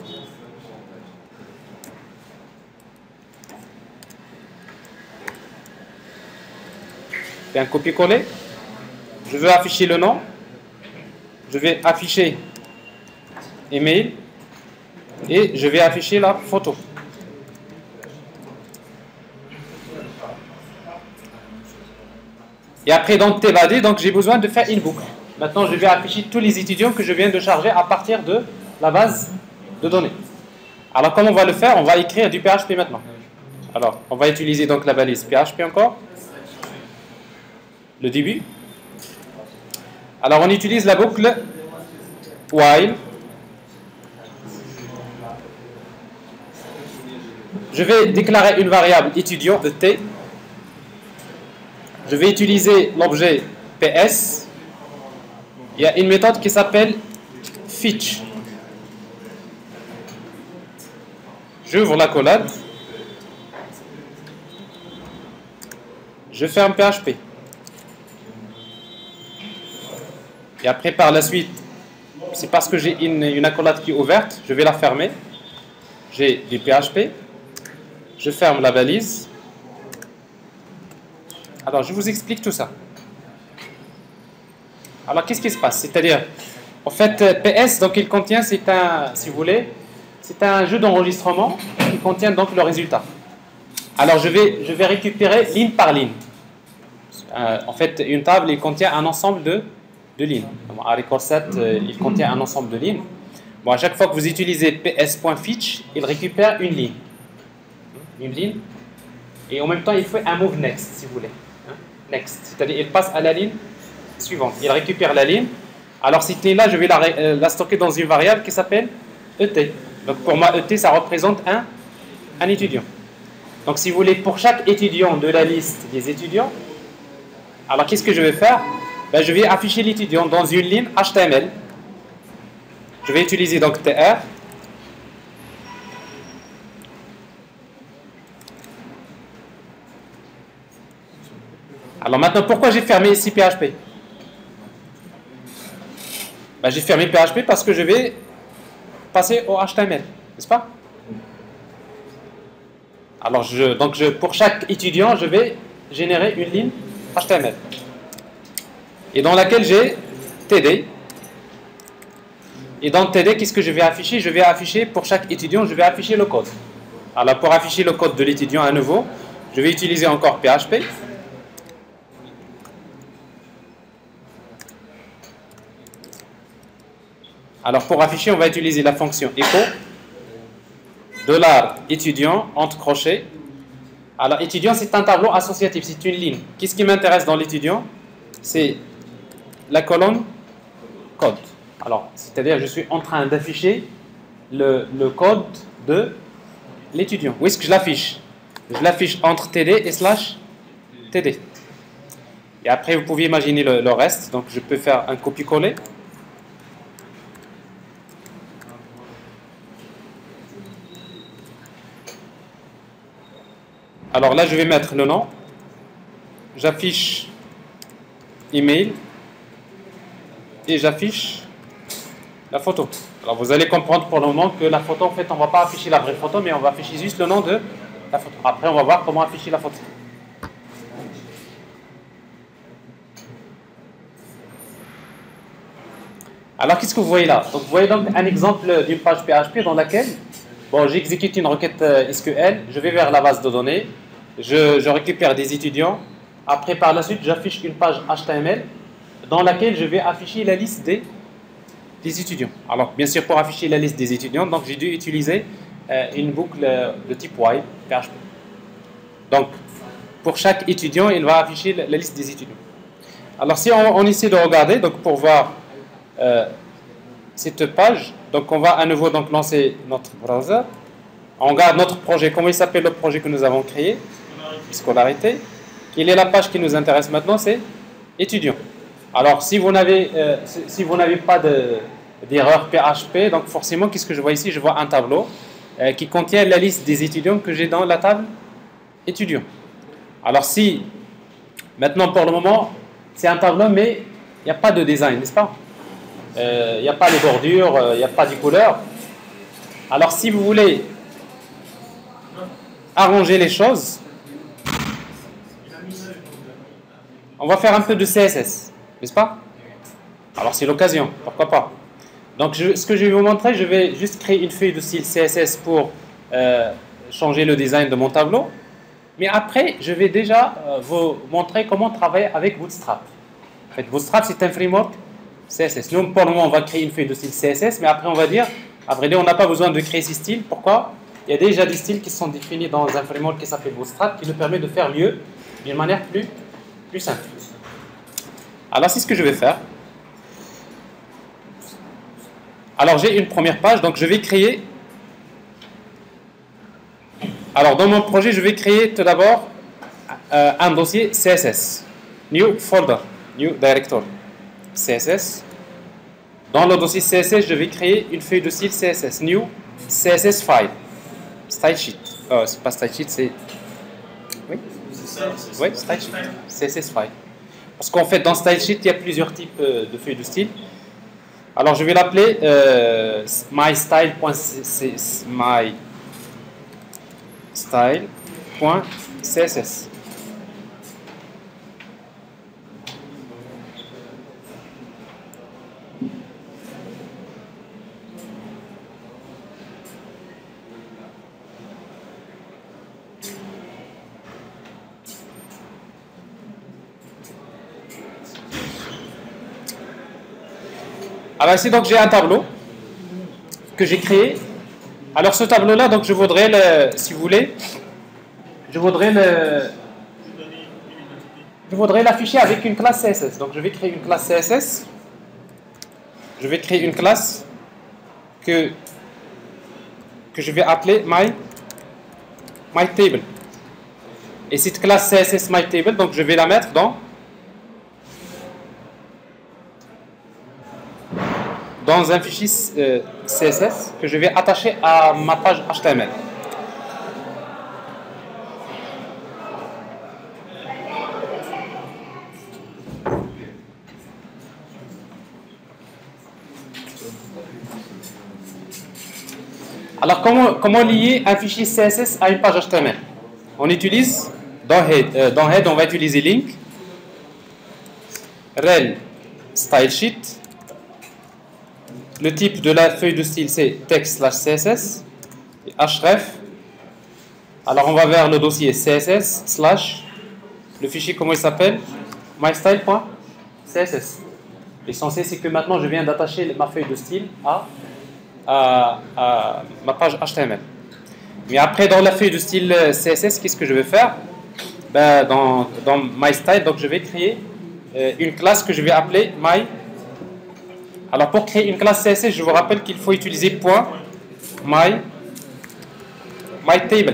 Je fais un copier-coller. Je veux afficher le nom. Je vais afficher email. Et je vais afficher la photo. Et après, dans Tbody, donc j'ai besoin de faire une boucle. Maintenant, je vais afficher tous les étudiants que je viens de charger à partir de la base de données. Alors, comment on va le faire? On va écrire du P H P maintenant. Alors, on va utiliser donc la balise P H P encore. Le début. Alors, on utilise la boucle while. Je vais déclarer une variable étudiant de T. Je vais utiliser l'objet P S. Il y a une méthode qui s'appelle fetch. J'ouvre la collade. Je ferme P H P. Et après, par la suite, c'est parce que j'ai une, une accolade qui est ouverte, je vais la fermer. J'ai du P H P. Je ferme la balise. Alors, je vous explique tout ça. Alors, qu'est-ce qui se passe? C'est-à-dire, en fait, P S, donc il contient, c'est un, si vous voulez, c'est un jeu d'enregistrement qui contient donc le résultat. Alors, je vais, je vais récupérer ligne par ligne. Euh, en fait, une table, il contient un ensemble de, de lignes. À record sept, euh, il contient un ensemble de lignes. Bon, à chaque fois que vous utilisez P S.fetch, il récupère une ligne. Une ligne. Et en même temps, il fait un move next, si vous voulez. Next. C'est-à-dire, il passe à la ligne suivante. Il récupère la ligne. Alors, cette ligne-là, je vais la, euh, la stocker dans une variable qui s'appelle E T. Donc, pour moi, E T, ça représente un, un étudiant. Donc, si vous voulez, pour chaque étudiant de la liste des étudiants, alors, qu'est-ce que je vais faire? Ben, je vais afficher l'étudiant dans une ligne H T M L. Je vais utiliser donc T R. Alors maintenant, pourquoi j'ai fermé ici P H P? Ben, j'ai fermé P H P parce que je vais passer au H T M L, n'est-ce pas? Alors, je, donc je, pour chaque étudiant, je vais générer une ligne H T M L. Et dans laquelle j'ai T D. Et dans T D, qu'est-ce que je vais afficher? Je vais afficher, pour chaque étudiant, je vais afficher le code. Alors, pour afficher le code de l'étudiant à nouveau, je vais utiliser encore P H P. Alors, pour afficher, on va utiliser la fonction echo, dollar étudiant, entre crochets. Alors, étudiant, c'est un tableau associatif, c'est une ligne. Qu'est-ce qui m'intéresse dans l'étudiant? C'est la colonne code. Alors, c'est-à-dire je suis en train d'afficher le, le code de l'étudiant. Où est-ce que je l'affiche? Je l'affiche entre T D et slash T D. Et après, vous pouvez imaginer le, le reste. Donc, je peux faire un copier-coller. Alors là, je vais mettre le nom. J'affiche email. Et j'affiche la photo. Alors, vous allez comprendre pour le moment que la photo, en fait, on ne va pas afficher la vraie photo, mais on va afficher juste le nom de la photo. Après, on va voir comment afficher la photo. Alors, qu'est-ce que vous voyez là? Donc, vous voyez donc un exemple d'une page P H P dans laquelle, bon, j'exécute une requête S Q L, je vais vers la base de données, je, je récupère des étudiants, après, par la suite, j'affiche une page H T M L dans laquelle je vais afficher la liste des, des étudiants. Alors, bien sûr, pour afficher la liste des étudiants, donc j'ai dû utiliser euh, une boucle de type while P H P. Donc, pour chaque étudiant, il va afficher la, la liste des étudiants. Alors, si on, on essaie de regarder, donc pour voir euh, cette page, donc on va à nouveau donc lancer notre browser. On regarde notre projet. Comment il s'appelle le projet que nous avons créé? Scolarité. Quelle est la page qui nous intéresse maintenant? C'est étudiants. Alors, si vous n'avez euh, si vous n'avez pas d'erreur P H P, donc forcément, qu'est-ce que je vois ici? Je vois un tableau euh, qui contient la liste des étudiants que j'ai dans la table étudiants. Alors, si maintenant pour le moment, c'est un tableau, mais il n'y a pas de design, n'est-ce pas? Euh, Il n'y a pas les bordures, il euh, n'y a pas de couleurs. Alors, si vous voulez arranger les choses, on va faire un peu de C S S, n'est-ce pas? Alors, c'est l'occasion, pourquoi pas? Donc, je, ce que je vais vous montrer, je vais juste créer une feuille de style C S S pour euh, changer le design de mon tableau. Mais après, je vais déjà euh, vous montrer comment travailler avec Bootstrap. En fait, Bootstrap, c'est un framework C S S. Nous, pour le moment, on va créer une feuille de style C S S, mais après, on va dire, à vrai dire, on n'a pas besoin de créer ces styles. Pourquoi? Il y a déjà des styles qui sont définis dans un framework qui s'appelle Bootstrap, qui nous permet de faire mieux, d'une manière plus, plus simple. Alors, c'est ce que je vais faire. Alors, j'ai une première page, donc je vais créer... Alors, dans mon projet, je vais créer tout d'abord euh, un dossier C S S. New folder, new directory. C S S. Dans le dossier C S S, je vais créer une feuille de style C S S. New C S S file. Style sheet. Euh, c'est pas style sheet, c'est... Oui, oui, style sheet. C S S file. Parce qu'en fait, dans style sheet, il y a plusieurs types euh, de feuilles de style. Alors, je vais l'appeler euh, mystyle.css. My style.css. Alors ici, donc, j'ai un tableau que j'ai créé. Alors ce tableau-là, donc je voudrais, le, si vous voulez, je voudrais le, je voudrais l'afficher avec une classe C S S. Donc je vais créer une classe C S S. Je vais créer une classe que que je vais appeler my myTable. Et cette classe C S S myTable, donc je vais la mettre dans dans un fichier euh, C S S que je vais attacher à ma page H T M L. Alors, comment, comment lier un fichier C S S à une page H T M L? On utilise, dans Head, euh, dans Head on va utiliser link, rel style sheet. Le type de la feuille de style, c'est text slash C S S. Et href. Alors, on va vers le dossier C S S slash. Le fichier, comment il s'appelle? mystyle.css. L'essentiel, c'est que maintenant, je viens d'attacher ma feuille de style à, à, à ma page H T M L. Mais après, dans la feuille de style C S S, qu'est-ce que je vais faire? Ben, dans, dans mystyle, donc je vais créer euh, une classe que je vais appeler my. Alors pour créer une classe C S S, je vous rappelle qu'il faut utiliser point my my table.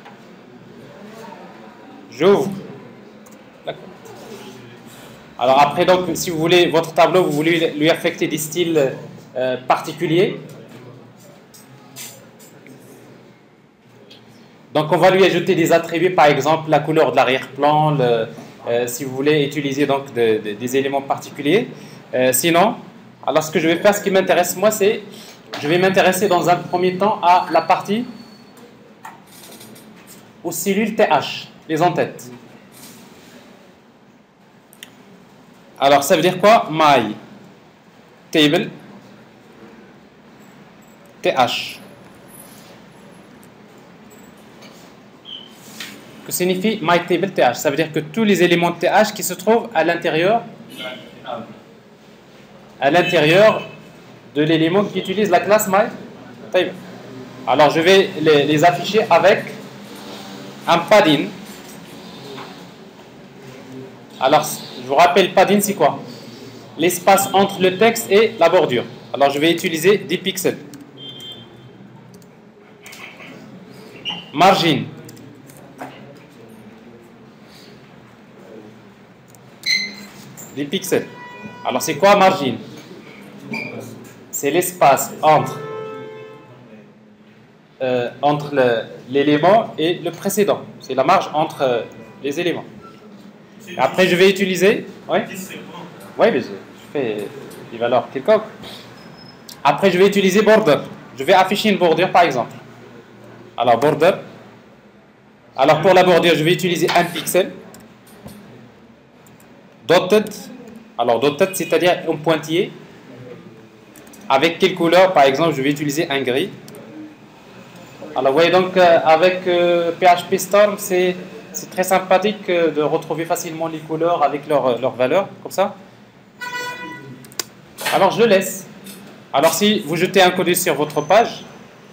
J'ouvre. D'accord. Alors après, donc, si vous voulez votre tableau, vous voulez lui affecter des styles euh, particuliers. Donc on va lui ajouter des attributs, par exemple la couleur de l'arrière-plan, euh, si vous voulez utiliser donc de, de, des éléments particuliers. Euh, sinon, alors ce que je vais faire, ce qui m'intéresse moi, c'est je vais m'intéresser dans un premier temps à la partie aux cellules T H, les en-têtes. Alors ça veut dire quoi? My table T H. Que signifie my table T H? Ça veut dire que tous les éléments de T H qui se trouvent à l'intérieur à l'intérieur de l'élément qui utilise la classe my table. Alors je vais les, les afficher avec un padding. Alors je vous rappelle, padding c'est quoi? L'espace entre le texte et la bordure. Alors je vais utiliser dix pixels. Margin. dix pixels. Alors c'est quoi margin? C'est l'espace entre euh, entre l'élément et le précédent. C'est la marge entre euh, les éléments. Après je vais utiliser. Oui, oui, mais je fais des valeurs quelconques. Après je vais utiliser border. Je vais afficher une bordure par exemple. Alors border. Alors pour la bordure je vais utiliser un pixel. Dotted, alors dotted c'est-à-dire un pointillé. Avec quelle couleur? Par exemple, je vais utiliser un gris. Alors vous voyez donc euh, avec euh, P H P Storm, c'est très sympathique euh, de retrouver facilement les couleurs avec leurs leur valeurs, comme ça. Alors je le laisse. Alors si vous jetez un coup d'œil sur votre page,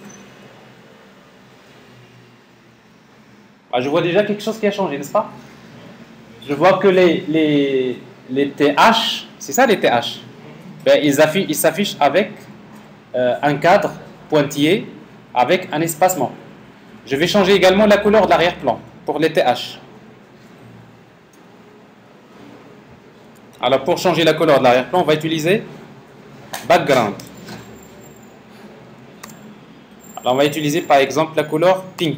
ah, je vois déjà quelque chose qui a changé, n'est-ce pas? Je vois que les, les, les T H, c'est ça les T H, ben, ils s'affichent avec euh, un cadre pointillé avec un espacement. Je vais changer également la couleur de l'arrière-plan pour les T H. Alors pour changer la couleur de l'arrière-plan, on va utiliser background. Alors on va utiliser par exemple la couleur pink.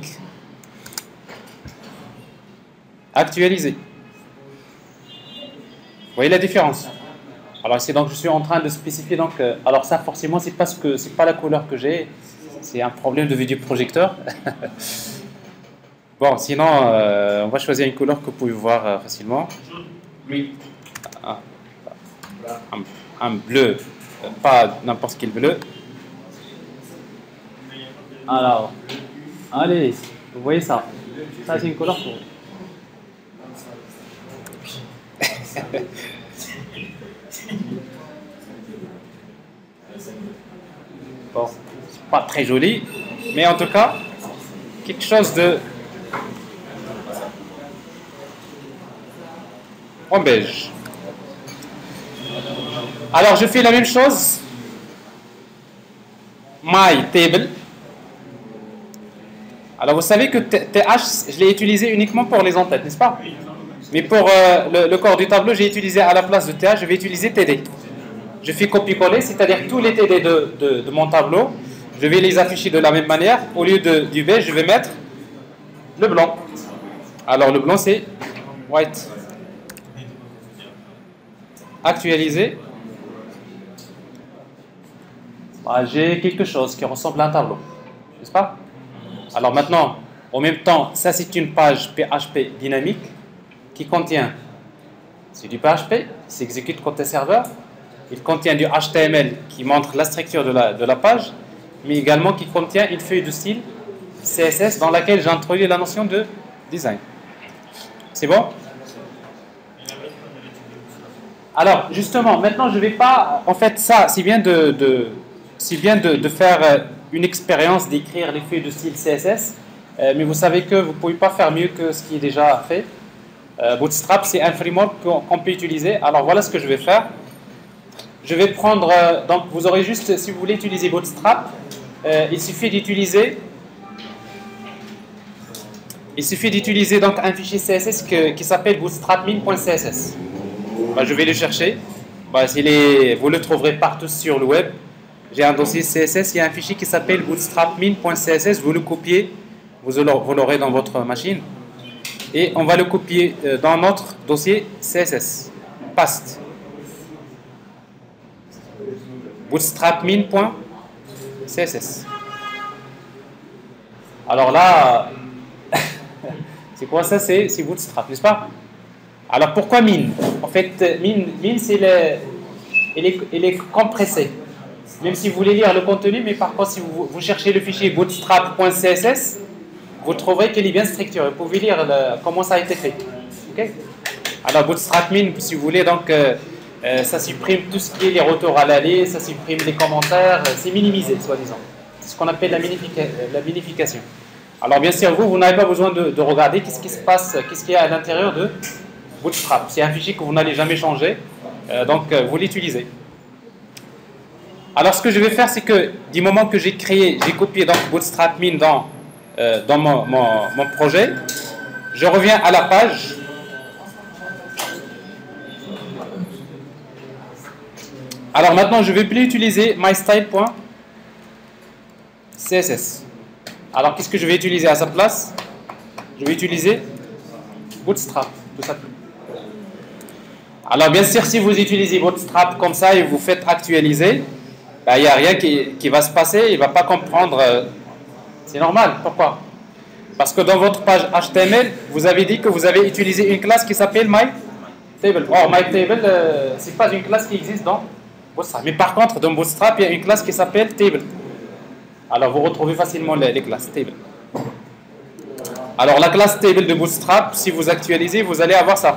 Actualiser. Vous voyez la différence? Alors ici donc je suis en train de spécifier donc euh, alors ça forcément c'est parce que c'est pas la couleur que j'ai, c'est un problème de vidéoprojecteur. Bon sinon euh, on va choisir une couleur que vous pouvez voir euh, facilement. Oui. Ah, un, un bleu, euh, pas n'importe quel bleu. Alors, allez, vous voyez ça? Ça c'est une couleur pour. Bon, c'est pas très joli, mais en tout cas, quelque chose de en beige. Alors, je fais la même chose. My table. Alors, vous savez que T H, je l'ai utilisé uniquement pour les en-têtes, n'est-ce pas? Mais pour euh, le, le corps du tableau, j'ai utilisé à la place de T H, je vais utiliser T D. Je fais copier-coller, c'est-à-dire tous les T D de, de, de mon tableau, je vais les afficher de la même manière. Au lieu de, du beige, je vais mettre le blanc. Alors le blanc, c'est white. Actualiser. Bah, j'ai quelque chose qui ressemble à un tableau, n'est-ce pas? Alors maintenant, en même temps, ça c'est une page P H P dynamique qui contient, c'est du P H P, qui s'exécute côté serveur. Il contient du H T M L qui montre la structure de la, de la page, mais également qui contient une feuille de style C S S dans laquelle j'ai introduit la notion de design. C'est bon? Alors, justement, maintenant, je ne vais pas... En fait, ça, c'est bien de, de, c'est bien de, de faire une expérience d'écrire les feuilles de style C S S, euh, mais vous savez que vous ne pouvez pas faire mieux que ce qui est déjà fait. Euh, Bootstrap, c'est un framework qu'on qu'on peut utiliser. Alors voilà ce que je vais faire. Je vais prendre, euh, donc vous aurez juste, si vous voulez utiliser Bootstrap, euh, il suffit d'utiliser, il suffit d'utiliser donc un fichier C S S que, qui s'appelle bootstrap min point C S S. Ben, je vais le chercher. Ben, il est, vous le trouverez partout sur le web. J'ai un dossier C S S, il y a un fichier qui s'appelle bootstrap min point C S S. Vous le copiez, vous l'aurez dans votre machine. Et on va le copier dans notre dossier C S S. Paste. bootstrap min point C S S. Alors là, c'est quoi ça? C'est Bootstrap, n'est-ce pas? Alors pourquoi min? En fait, min, min c'est le, il est, il est compressé. Même si vous voulez lire le contenu, mais par contre, si vous, vous cherchez le fichier bootstrap point C S S, vous trouverez qu'il est bien structuré. Vous pouvez lire le, comment ça a été fait. Okay? Alors, Bootstrap min, si vous voulez, donc, euh, euh, ça supprime tout ce qui est les retours à l'aller, ça supprime les commentaires, c'est minimisé, soi-disant. C'est ce qu'on appelle la, minifica, la minification. Alors, bien sûr, vous, vous n'avez pas besoin de, de regarder qu'est-ce qui se passe, qu'est-ce qu'il y a à l'intérieur de Bootstrap. C'est un fichier que vous n'allez jamais changer, euh, donc euh, vous l'utilisez. Alors, ce que je vais faire, c'est que du moment que j'ai créé, j'ai copié donc Bootstrap min dans Euh, dans mon, mon, mon projet, je reviens à la page. Alors maintenant, je ne vais plus utiliser mystyle.css. Alors qu'est-ce que je vais utiliser à sa place? Je vais utiliser Bootstrap, tout simplement. Alors bien sûr, si vous utilisez Bootstrap comme ça et vous faites actualiser, ben, il n'y a rien qui, qui va se passer, il ne va pas comprendre. Euh, C'est normal. Pourquoi? Parce que dans votre page H T M L, vous avez dit que vous avez utilisé une classe qui s'appelle MyTable. Or, MyTable, euh, ce n'est pas une classe qui existe dans Bootstrap. Mais par contre, dans Bootstrap, il y a une classe qui s'appelle Table. Alors, vous retrouvez facilement les, les classes Table. Alors, la classe Table de Bootstrap, si vous actualisez, vous allez avoir ça.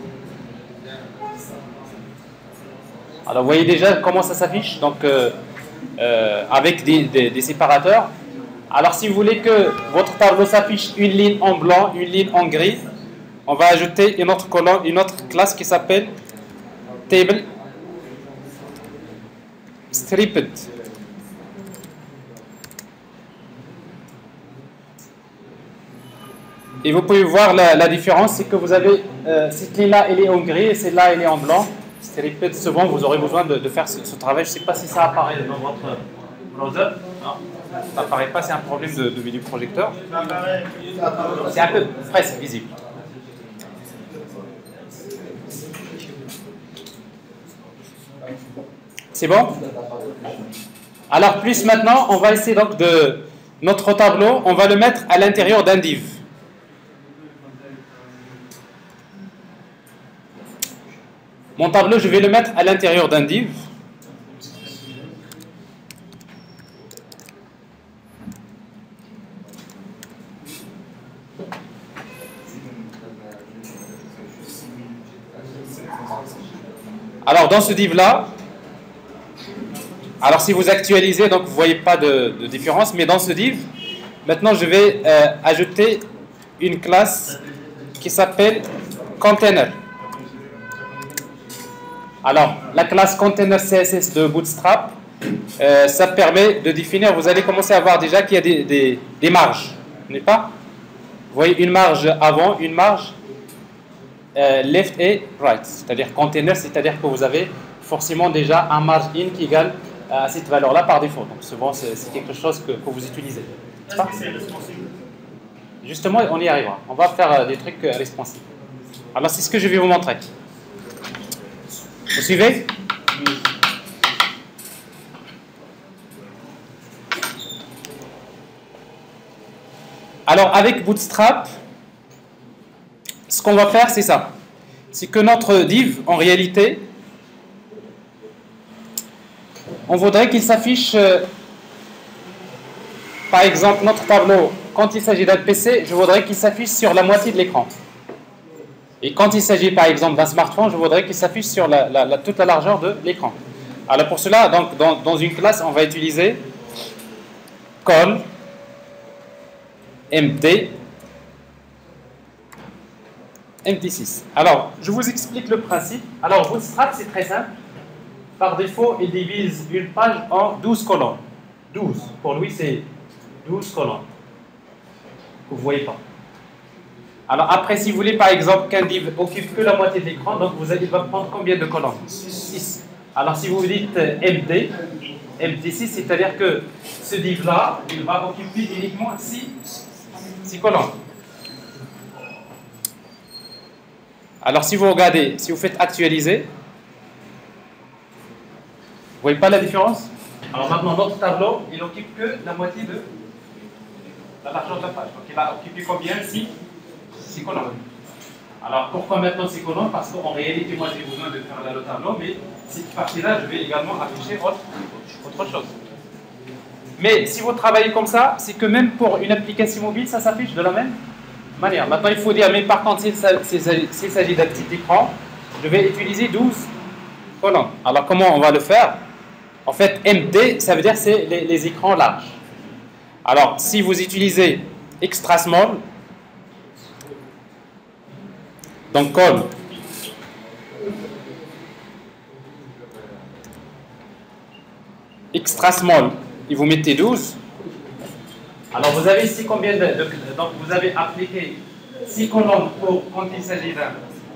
Alors, vous voyez déjà comment ça s'affiche. Donc, euh, euh, avec des, des, des séparateurs. Alors, si vous voulez que votre tableau s'affiche une ligne en blanc, une ligne en gris, on va ajouter une autre colonne, une autre classe qui s'appelle Table Stripped. Et vous pouvez voir la, la différence, c'est que vous avez euh, cette ligne-là, elle est en gris, et celle-là, elle est en blanc. Stripped, souvent, vous aurez besoin de, de faire ce, ce travail. Je ne sais pas si ça apparaît dans votre browser. Non. Ça n'apparaît pas, c'est un problème de, de vidéoprojecteur. C'est un peu presque visible. C'est bon? Alors plus maintenant, on va essayer donc de notre tableau, on va le mettre à l'intérieur d'un div. Mon tableau, je vais le mettre à l'intérieur d'un div. Alors dans ce div là, alors si vous actualisez, donc vous ne voyez pas de, de différence, mais dans ce div, maintenant je vais euh, ajouter une classe qui s'appelle container. Alors la classe container C S S de Bootstrap, euh, ça permet de définir, vous allez commencer à voir déjà qu'il y a des, des, des marges, n'est-ce pas? Vous voyez une marge avant, une marge Euh, left et right, c'est-à-dire container, c'est-à-dire que vous avez forcément déjà un marge in qui égale à cette valeur-là par défaut. Donc souvent c'est quelque chose que, que vous utilisez. Est-ce que c'est responsive? Justement, on y arrivera. On va faire des trucs responsive. Alors c'est ce que je vais vous montrer. Vous suivez? Alors avec Bootstrap, ce qu'on va faire, c'est ça. C'est que notre div, en réalité, on voudrait qu'il s'affiche, euh, par exemple, notre tableau, quand il s'agit d'un P C, je voudrais qu'il s'affiche sur la moitié de l'écran. Et quand il s'agit, par exemple, d'un smartphone, je voudrais qu'il s'affiche sur la, la, la, toute la largeur de l'écran. Alors pour cela, donc, dans, dans une classe, on va utiliser call md M T six. Alors, je vous explique le principe. Alors, Bootstrap, c'est très simple. Par défaut, il divise une page en douze colonnes. douze. Pour lui, c'est douze colonnes. Vous ne voyez pas. Alors, après, si vous voulez, par exemple, qu'un div occupe que la moitié de l'écran, donc vous allez, il va prendre combien de colonnes? six. Alors, si vous dites M D, M T six, c'est-à-dire que ce div-là, il va occuper uniquement six colonnes. Alors, si vous regardez, si vous faites actualiser, vous voyez pas la différence? Alors maintenant, notre tableau, il occupe que la moitié de la largeur de la page. Donc, il va occuper combien? six colonnes. Alors, pourquoi maintenant six colonnes? Parce qu'en réalité, moi, j'ai besoin de faire là le tableau, mais cette partie-là, je vais également afficher autre, autre chose. Mais si vous travaillez comme ça, c'est que même pour une application mobile, ça s'affiche de la même manière. Maintenant, il faut dire, mais par contre, s'il s'agit d'un petit écran, je vais utiliser douze colonnes. Alors, comment on va le faire? En fait, M D, ça veut dire c'est les, les écrans larges. Alors, si vous utilisez extra small, donc col, extra small, et vous mettez douze. Alors, vous avez ici combien de, de donc vous avez appliqué six colonnes pour quand il s'agit d'un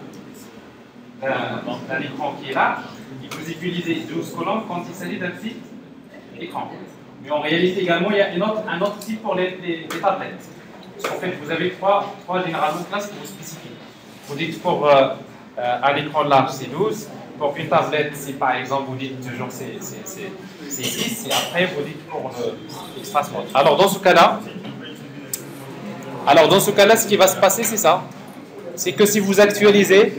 d'un écran qui est large. Vous utilisez douze colonnes quand il s'agit d'un petit écran. Mais en réalité également, il y a une autre, un autre type pour les, les, les tablettes. Parce qu'en fait, vous avez trois, trois généralement classes que vous spécifiez. Vous dites pour euh, euh, un écran large, c'est douze. Pour une tablette, c'est par exemple, vous dites toujours c'est six. Et après, vous dites pour l'extra small. Alors, dans ce cas-là, alors dans ce cas-là, ce qui va se passer, c'est ça. C'est que si vous actualisez,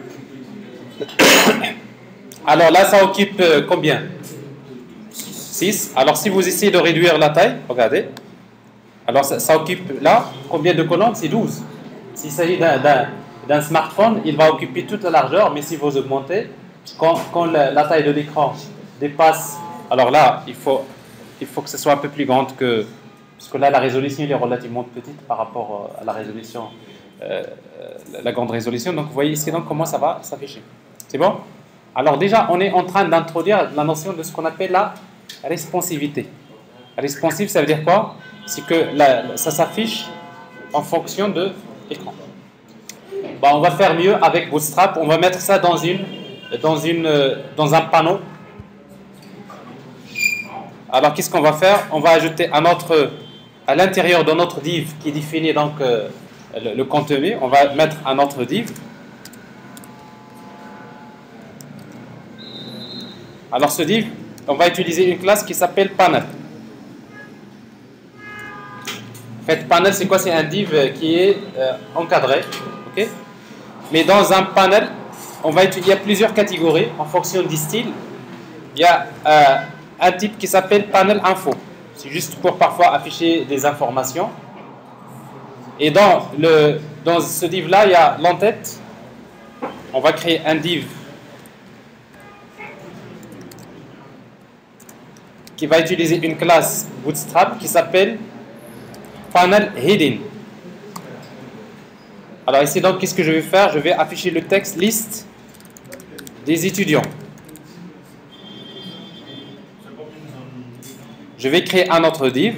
alors là, ça occupe euh, combien? six. Alors, si vous essayez de réduire la taille, regardez. Alors, ça, ça occupe là, combien de colonnes? C'est douze. S'il s'agit d'un smartphone, il va occuper toute la largeur, mais si vous augmentez, quand, quand la, la taille de l'écran dépasse, alors là, il faut, il faut que ce soit un peu plus grande que... Parce que là, la résolution elle est relativement petite par rapport à la résolution, euh, la grande résolution. Donc, vous voyez ici donc, comment ça va s'afficher. C'est bon? Alors déjà, on est en train d'introduire la notion de ce qu'on appelle la responsivité. Responsive, ça veut dire quoi? C'est que la, ça s'affiche en fonction de l'écran. Bon, on va faire mieux avec Bootstrap. On va mettre ça dans, une, dans, une, dans un panneau. Alors, qu'est-ce qu'on va faire? On va ajouter un autre, à l'intérieur de notre div qui définit donc euh, le, le contenu. On va mettre un autre div. Alors ce div, on va utiliser une classe qui s'appelle panel. En fait, panel, c'est quoi? C'est un div qui est euh, encadré, ok? Mais dans un panel, on va utiliser, il y a plusieurs catégories en fonction du style. Il y a euh, un type qui s'appelle panel info. C'est juste pour parfois afficher des informations. Et dans, le, dans ce div-là, il y a l'entête. On va créer un div qui va utiliser une classe Bootstrap qui s'appelle panel hidden. Alors ici donc qu'est-ce que je vais faire? Je vais afficher le texte liste des étudiants. Je vais créer un autre div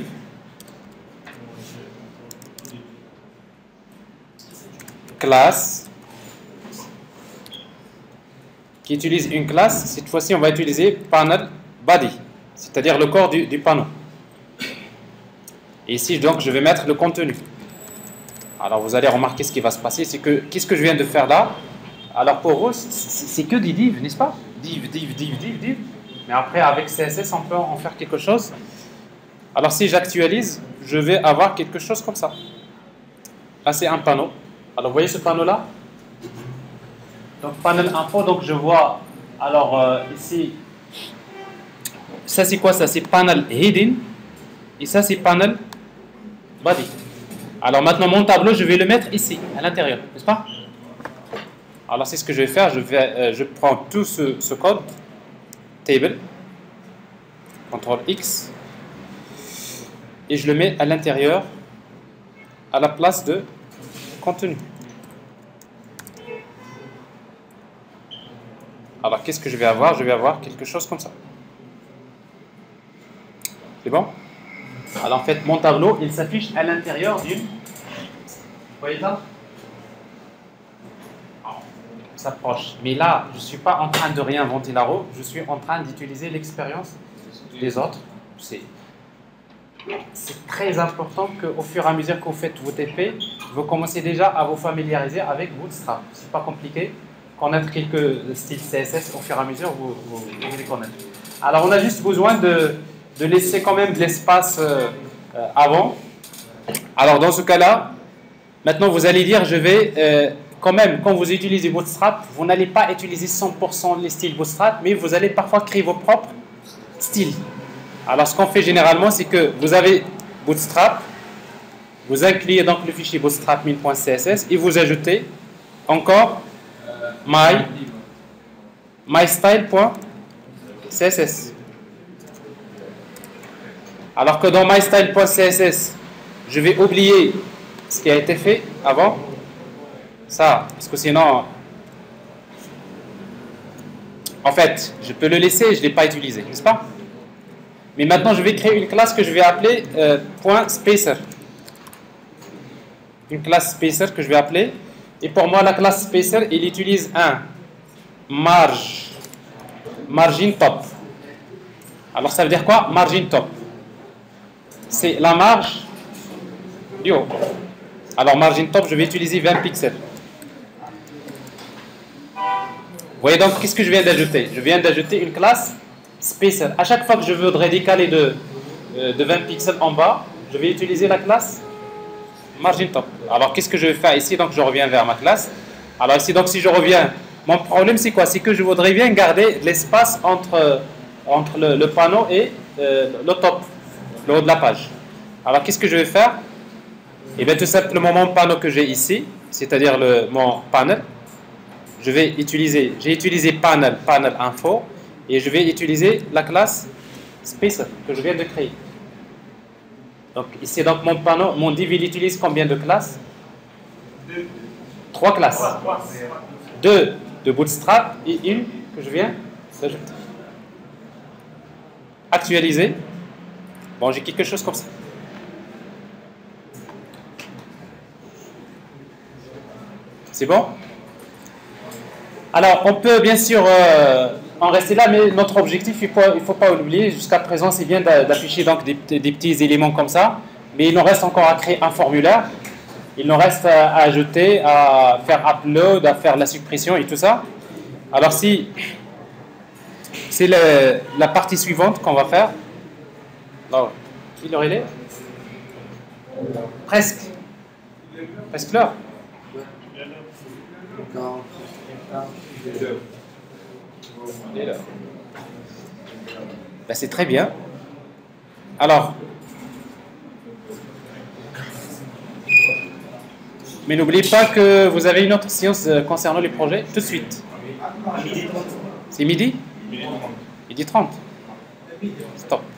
classe qui utilise une classe. Cette fois-ci on va utiliser panel body, c'est-à-dire le corps du, du panneau. Et ici, donc, je vais mettre le contenu. Alors, vous allez remarquer ce qui va se passer, c'est que, qu'est-ce que je viens de faire là? Alors, pour vous, c'est que des divs, n'est-ce pas? Div, div, div, div, div. Mais après, avec C S S, on peut en faire quelque chose. Alors, si j'actualise, je vais avoir quelque chose comme ça. Là, c'est un panneau. Alors, vous voyez ce panneau-là? Donc, panel info, donc je vois, alors, euh, ici, ça c'est quoi ça? C'est panel hidden et ça c'est panel body. Alors maintenant mon tableau je vais le mettre ici à l'intérieur, n'est-ce pas? Alors c'est ce que je vais faire. Je vais, euh, je prends tout ce, ce code table, contrôle X, et je le mets à l'intérieur à la place de contenu. Alors, qu'est-ce que je vais avoir? Je vais avoir quelque chose comme ça. C'est bon? Alors, en fait, mon tableau, il s'affiche à l'intérieur d'une... Vous voyez ça? On s'approche. Mais là, je ne suis pas en train de réinventer la roue, je suis en train d'utiliser l'expérience des autres. C'est très important qu'au fur et à mesure que vous faites vos T P, vous commencez déjà à vous familiariser avec Bootstrap. Ce n'est pas compliqué. Connaître quelques styles C S S, au fur et à mesure, vous, vous, vous les connaissez. Alors, on a juste besoin de, de laisser quand même de l'espace euh, euh, avant. Alors, dans ce cas-là, maintenant, vous allez dire, je vais... Euh, quand même, quand vous utilisez Bootstrap, vous n'allez pas utiliser cent pour cent les styles Bootstrap, mais vous allez parfois créer vos propres styles. Alors, ce qu'on fait généralement, c'est que vous avez Bootstrap, vous incluez donc le fichier bootstrap min.css et vous ajoutez encore my, mystyle.css. Alors que dans mystyle.css, je vais oublier ce qui a été fait avant. Ça, parce que sinon, en fait, je peux le laisser et je ne l'ai pas utilisé, n'est-ce pas? Mais maintenant, je vais créer une classe que je vais appeler euh, .spacer. Une classe spacer que je vais appeler. Et pour moi, la classe spacer, il utilise un marge, margin top. Alors, ça veut dire quoi? Margin top. C'est la marge du haut. Alors, margin top, je vais utiliser vingt pixels. Vous voyez donc, qu'est-ce que je viens d'ajouter? Je viens d'ajouter une classe spacer. À chaque fois que je voudrais décaler de, de vingt pixels en bas, je vais utiliser la classe margin top. Alors, qu'est-ce que je vais faire ici? Donc, je reviens vers ma classe. Alors, ici, donc, si je reviens, mon problème, c'est quoi? C'est que je voudrais bien garder l'espace entre, entre le, le panneau et euh, le top, le haut de la page. Alors, qu'est-ce que je vais faire? Eh bien, tout simplement, mon panneau que j'ai ici, c'est-à-dire le, mon panel, je vais utiliser, j'ai utilisé panel, panel info, et je vais utiliser la classe spacer que je viens de créer. Donc ici, donc mon panneau, mon div, il utilise combien de classes? Deux. Trois classes. Deux de Bootstrap et une que je viens d'ajouter. Actualiser. Bon, j'ai quelque chose comme ça. C'est bon? Alors, on peut bien sûr euh, en rester là, mais notre objectif, il ne faut, faut pas l'oublier. Jusqu'à présent, c'est bien d'afficher donc des, des petits éléments comme ça, mais il nous reste encore à créer un formulaire. Il nous reste à, à ajouter, à faire upload, à faire la suppression et tout ça. Alors, si c'est la partie suivante qu'on va faire. Alors, quelle heure il est? Presque. Presque l'heure. Ben, c'est très bien. Alors, mais n'oubliez pas que vous avez une autre séance concernant les projets tout de suite. C'est midi? Midi trente. Stop.